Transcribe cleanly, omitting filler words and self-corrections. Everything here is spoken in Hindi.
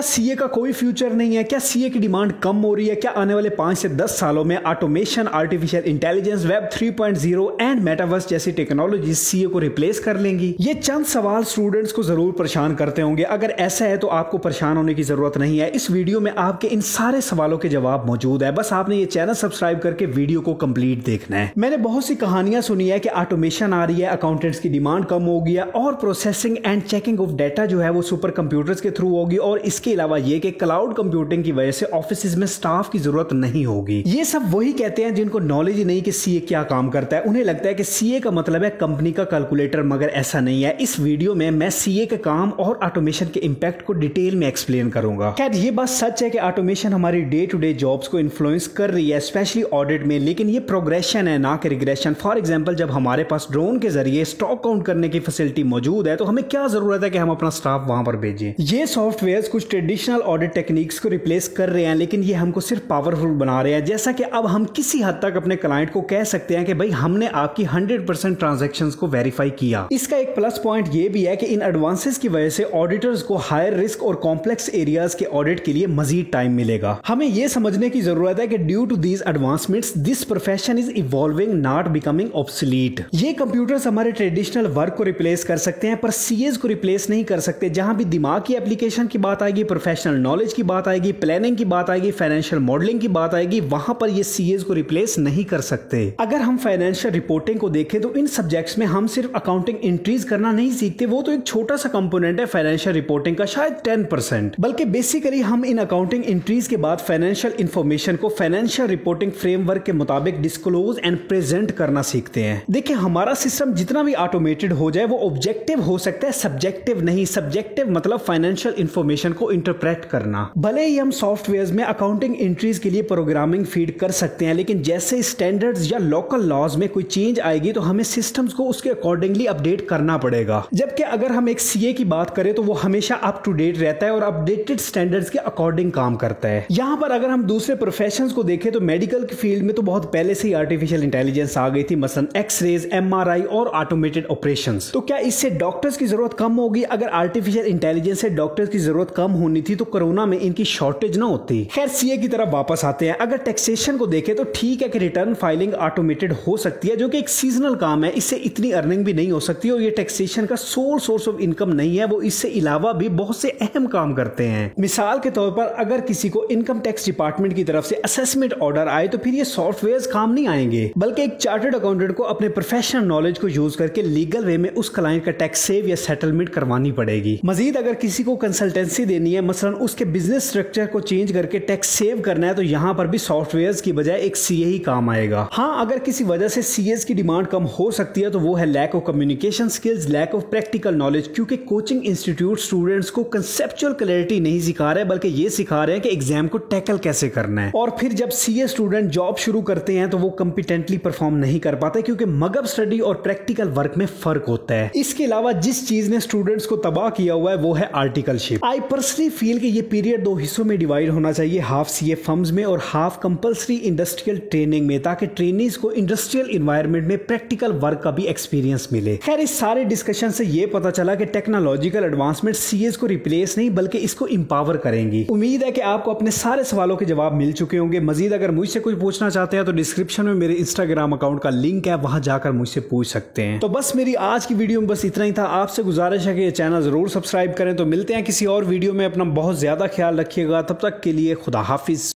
सीए का कोई फ्यूचर नहीं है? क्या सीए की डिमांड कम हो रही है? क्या आने वाले 5 से 10 सालों में automation, artificial intelligence, web 3.0 and metaverse जैसी टेक्नोलॉजी सीए को रिप्लेस कर लेंगी? ये चंद सवाल स्टूडेंट्स को जरूर परेशान करते होंगे। अगर ऐसा है तो आपको परेशान होने की जरूरत नहीं है। इस वीडियो में आपके इन सारे सवालों के जवाब मौजूद है। बस आपने ये चैनल सब्सक्राइब करके वीडियो को कंप्लीट देखना है। मैंने बहुत सी कहानियां सुनी है कि ऑटोमेशन आ रही है, अकाउंटेंट्स की डिमांड कम हो गई है और processing and checking of data जो है वो सुपर कंप्यूटर्स के थ्रू होगी, और इसके अलावा ये कि क्लाउड कंप्यूटिंग की वजह से ऑफिस में स्टाफ की जरूरत नहीं होगी। ये सब वही कहते हैं जिनको नॉलेज ही नहीं कि सीए क्या काम करता है। उन्हें लगता है कि सीए का मतलब है कंपनी का कैलकुलेटर, मगर ऐसा नहीं है। इस वीडियो में मैं सीए के काम और ऑटोमेशन के इंपैक्ट को डिटेल में एक्सप्लेन करूंगा। खैर ये बात सच है कि ऑटोमेशन हमारी डे टू डे जॉब्स को इन्फ्लुएंस कर रही है, स्पेशली ऑडिट में, लेकिन ये प्रोग्रेशन है ना कि रिग्रेशन। फॉर एग्जांपल, जब हमारे पास ड्रोन के जरिए स्टॉक काउंट करने की फैसिलिटी मौजूद है तो हमें क्या जरूरत है कि हम अपना स्टाफ वहां पर भेजें। ये सॉफ्टवेयर कुछ ट्रेडिशनल ऑडिट टेक्निक्स को रिप्लेस कर रहे हैं, लेकिन ये हमको सिर्फ पावरफुल बना रहे हैं। जैसा कि अब हम किसी हद तक अपने क्लाइंट को कह सकते हैं कि भाई हमने आपकी 100% ट्रांजैक्शंस को वेरीफाई किया। इसका एक प्लस पॉइंट ये भी है कि इन एडवांसेस की वजह से ऑडिटर्स को हायर रिस्क और कॉम्प्लेक्स एरियाज के ऑडिट के लिए मजीद टाइम मिलेगा। हमें यह समझने की जरूरत है कि due to these advancements this profession is evolving, not becoming obsolete. ये कंप्यूटर्स हमारे ट्रेडिशनल वर्क को रिप्लेस कर सकते हैं पर सीएस को रिप्लेस नहीं कर सकते। जहां भी दिमाग की एप्लीकेशन की बात आएगी, प्रोफेशनल नॉलेज की बात आएगी, प्लानिंग की बात आएगी, फाइनेंशियल मॉडलिंग की बात आएगी, वहां पर ये सीएस को रिप्लेस नहीं कर सकते। अगर हम फाइनेंशियल रिपोर्टिंग को देखें तो इन सब्जेक्ट्स में हम सिर्फ अकाउंटिंग एंट्रीज करना नहीं सीखते। वो तो एक छोटा सा कंपोनेंट है फाइनेंशियल रिपोर्टिंग का, शायद 10%। बल्कि बेसिकली हम इन अकाउंटिंग एंट्रीज के बाद फाइनेंशियल इंफॉर्मेशन को फाइनेंशियल रिपोर्टिंग फ्रेमवर्क के मुताबिक डिस्क्लोज एंड प्रेजेंट करना सीखते हैं। देखिए, हमारा सिस्टम जितना भी ऑटोमेटेड हो जाए वो ऑब्जेक्टिव हो सकता है, सब्जेक्टिव नहीं। सब्जेक्टिव मतलब फाइनेंशियल इंफॉर्मेशन को इंटरप्रेट करना। भले ही हम सॉफ्टवेयर में अकाउंटिंग एंट्रीज के लिए प्रोग्रामिंग फीड कर सकते हैं, लेकिन जैसे स्टैंडर्ड्स या लोकल लॉज में कोई चेंज आएगी तो हमें सिस्टम्स को उसके अकॉर्डिंगली अपडेट करना पड़ेगा। जबकि अगर हम एक सीए की बात करें तो वो हमेशा अप टू डेट रहता है और अपडेटेड स्टैंडर्ड्स के अकॉर्डिंग काम करता है। यहां पर अगर हम दूसरे प्रोफेशंस को देखें तो मेडिकल की फील्ड में तो बहुत पहले से ही आर्टिफिशियल इंटेलिजेंस आ गई थी, मसलन एक्सरेज, एमआरआई और ऑटोमेटेड ऑपरेशंस। तो क्या इससे डॉक्टर्स की जरूरत कम होगी? अगर आर्टिफिशियल इंटेलिजेंस से डॉक्टर्स की जरूरत कम होनी थी तो कोरोना में इनकी शॉर्टेज ना होती। खैर सीए की तरफ वापस आते हैं। अगर टैक्सेशन को देखें तो ठीक है कि रिटर्न फाइलिंग ऑटोमेटेड हो सकती है, जो कि एक सीजनल काम है, इससे इतनी अर्निंग भी नहीं हो सकती और ये टैक्सेशन का सोर्स ऑफ इनकम नहीं है। वो इससे अलावा भी बहुत से अहम काम करते हैं। मिसाल के तौर पर अगर किसी को इनकम टैक्स डिपार्टमेंट की तरफ से असेसमेंट ऑर्डर आए तो फिर ये सॉफ्टवेयर काम नहीं आएंगे, बल्कि एक चार्टर्ड अकाउंटेंट को अपने प्रोफेशनल नॉलेज को यूज करके लीगल वे में उस क्लाइंट का टैक्स सेव या सेटलमेंट करवानी पड़ेगी। मजीद अगर किसी को कंसल्टेंसी देनी है, मसलन उसके बिजनेस स्ट्रक्चर को चेंज करके टैक्स सेव करना है, तो यहां पर भी सॉफ्टवेयर की बजाय एक सीए ही काम आएगा। हाँ, अगर किसी वजह से सीएस की डिमांड कम हो सकती है तो वो है lack of communication skills, lack of practical knowledge, क्योंकि कोचिंग इंस्टीट्यूट स्टूडेंट्स को कंसेप्चुअल क्लैरिटी नहीं सिखा रहे बल्कि ये सिखा रहे हैं कि एग्जाम को टैकल कैसे करना है। और फिर जब सीए स्टूडेंट जॉब शुरू करते हैं तो वो कॉम्पिटेंटली परफॉर्म नहीं कर पाते, क्योंकि मगब स्टडी और प्रैक्टिकल वर्क में फर्क होता है। इसके अलावा जिस चीज ने स्टूडेंट्स को तबाह किया हुआ है वो है आर्टिकलशिप। आई पर्सनली फील कि ये पीरियड 2 हिस्सों में डिवाइड होना चाहिए, हाफ सीए फर्म्स में और हाफ कंपल्सरी इंडस्ट्रियल ट्रेनिंग में, ताकि ट्रेनीज को इंडस्ट्रियल एनवायरनमेंट में प्रैक्टिकल वर्क का भी एक्सपीरियंस मिले। खैर इस सारे डिस्कशन से ये पता चला कि टेक्नोलॉजिकल एडवांसमेंट सीएस को रिप्लेस नहीं बल्कि इसको इंपावर करेंगी। उम्मीद है कि आपको अपने सारे सवालों के जवाब मिल चुके होंगे। मजीद अगर मुझसे कुछ पूछना चाहते हैं तो डिस्क्रिप्शन में मेरे इंस्टाग्राम अकाउंट का लिंक है, वहां जाकर मुझसे पूछ सकते हैं। तो बस मेरी आज की वीडियो में बस इतना ही था। आपसे गुजारिश है कि ये चैनल जरूर सब्सक्राइब करें। तो मिलते हैं किसी और वीडियो में। अपना बहुत ज्यादा ख्याल रखिएगा। तब तक के लिए खुदा हाफिज।